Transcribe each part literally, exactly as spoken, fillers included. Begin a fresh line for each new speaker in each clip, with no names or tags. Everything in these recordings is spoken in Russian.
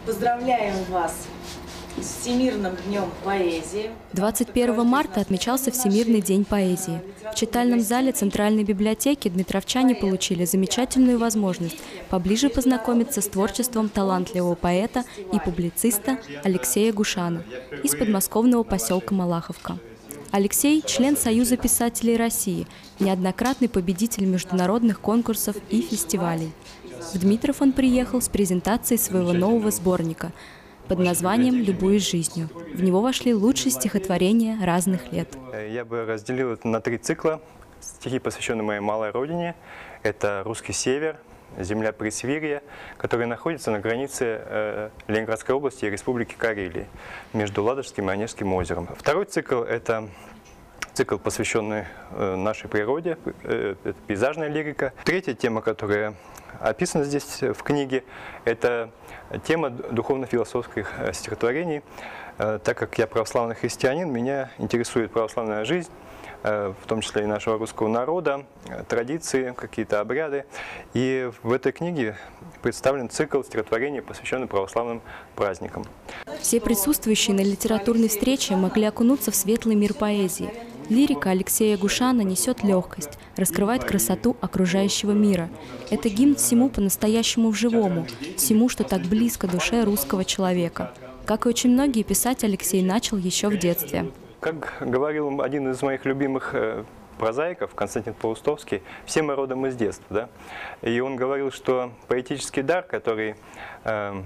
Поздравляем вас с Всемирным днем поэзии.
двадцать первого марта отмечался Всемирный день поэзии. В читальном зале Центральной библиотеки дмитровчане получили замечательную возможность поближе познакомиться с творчеством талантливого поэта и публициста Алексея Гушана из подмосковного поселка Малаховка. Алексей – член Союза писателей России, неоднократный победитель международных конкурсов и фестивалей. В Дмитров он приехал с презентацией своего нового сборника под названием «Любуюсь жизнью». В него вошли лучшие стихотворения разных лет.
Я бы разделил это на три цикла. Стихи, посвященные моей малой родине. Это «Русский север», «Земля Пресвирья», которые находятся на границе э, Ленинградской области и Республики Карелия, между Ладожским и Онежским озером. Второй цикл – это цикл, посвященный э, нашей природе, э, это пейзажная лирика. Третья тема, которая описана здесь в книге, это тема духовно-философских стихотворений. Э, так как я православный христианин, меня интересует православная жизнь, в том числе и нашего русского народа, традиции, какие-то обряды. И в этой книге представлен цикл стихотворений, посвященный православным праздникам.
Все присутствующие на литературной встрече могли окунуться в светлый мир поэзии. Лирика Алексея Гушана несет легкость, раскрывает красоту окружающего мира. Это гимн всему по-настоящему живому, всему, что так близко душе русского человека. Как и очень многие, писать Алексей начал еще в детстве.
Как говорил один из моих любимых э, прозаиков, Константин Паустовский, все мы родом из детства. Да? И он говорил, что поэтический дар, который э,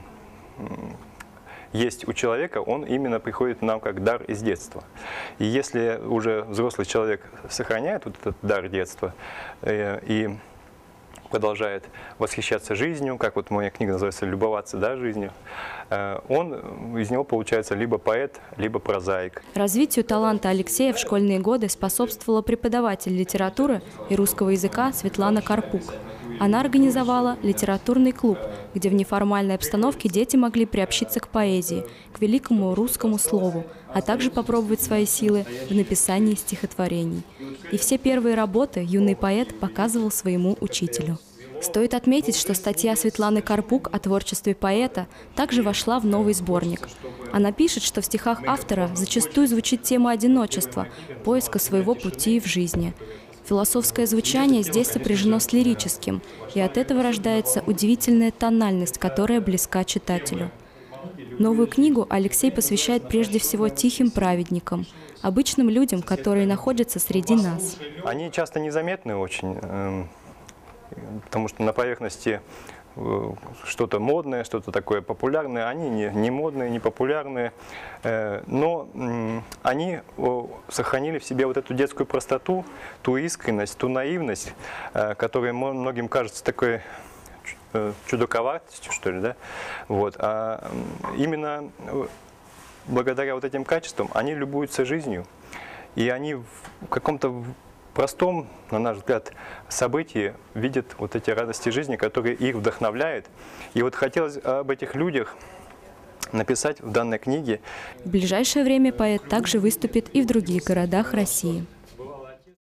есть у человека, он именно приходит нам как дар из детства. И если уже взрослый человек сохраняет вот этот дар детства э, и продолжает восхищаться жизнью, как вот моя книга называется «Любоваться, да, жизнью», он, из него получается либо поэт, либо прозаик.
Развитию таланта Алексея в школьные годы способствовала преподаватель литературы и русского языка Светлана Карпук. Она организовала литературный клуб, где в неформальной обстановке дети могли приобщиться к поэзии, к великому русскому слову, а также попробовать свои силы в написании стихотворений. И все первые работы юный поэт показывал своему учителю. Стоит отметить, что статья Светланы Карпук о творчестве поэта также вошла в новый сборник. Она пишет, что в стихах автора зачастую звучит тема одиночества, поиска своего пути в жизни. Философское звучание здесь сопряжено с лирическим, и от этого рождается удивительная тональность, которая близка читателю. Новую книгу Алексей посвящает прежде всего тихим праведникам, обычным людям, которые находятся среди нас.
Они часто незаметны очень, потому что на поверхности что-то модное, что-то такое популярное. Они не, не модные, не популярные, но они сохранили в себе вот эту детскую простоту, ту искренность, ту наивность, которая многим кажется такой чудаковатостью, что ли, да? Вот. А именно благодаря вот этим качествам они любуются жизнью, и они в каком-то простом, на наш взгляд, событии видят вот эти радости жизни, которые их вдохновляют. И вот хотелось об этих людях написать в данной книге.
В ближайшее время поэт также выступит и в других городах России.